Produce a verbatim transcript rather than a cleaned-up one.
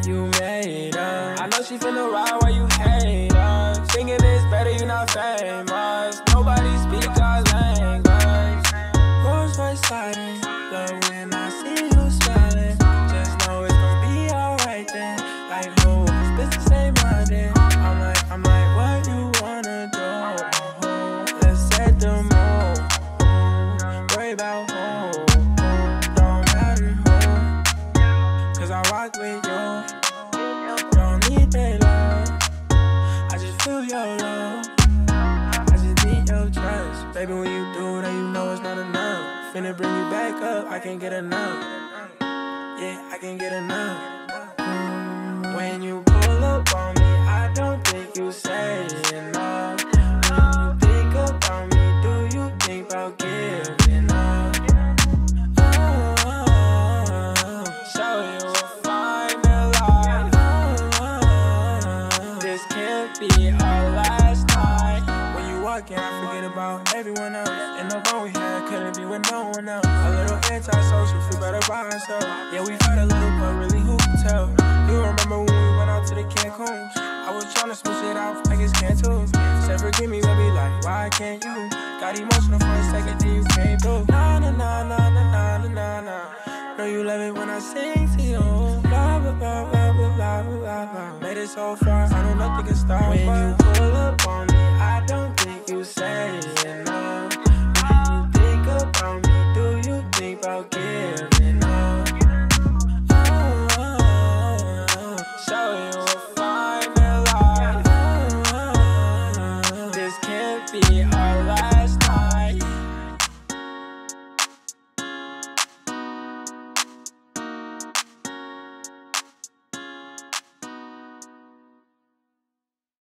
you made her. I know she finna ride while you hate us. Thinking it's better, you not famous. Nobody speak our language. Rose Royce sliding, but when I see you smiling, just know it's gonna be alright then. Like who, business ain't minded. I'm like, I'm like, what you wanna do? Let's set the mood. Worry about who, don't matter who. Cause I rock with you. Don't need their love. I just feel your love. I just need your trust. Baby, when you do that, you know it's not enough. Finna bring you back up, I can't get enough. Yeah, I can't get enough. Mm. When you pull up on me, I don't think you say enough. When you think about me, do you think about giving up? Oh, show you a final life. Oh, this can't be our last night. When you walk in, I forget about everyone else. And the bond we had couldn't be with no one else. A little anti-social, feel better by ourselves. Yeah, we fight a little, but really who can tell? You remember when we went out to the Cancun? I was tryna smooth it out like it's Cancun. Said forgive me, baby, like why can't you? Got emotional for a second, then you came through. Nah, nah, nah, nah, nah, nah, nah, nah. Know you love it when I sing to you. Blah, blah, blah, blah, blah, blah, blah, blah. Made it so far, I know nothing can stop. When you pull up on me, I don't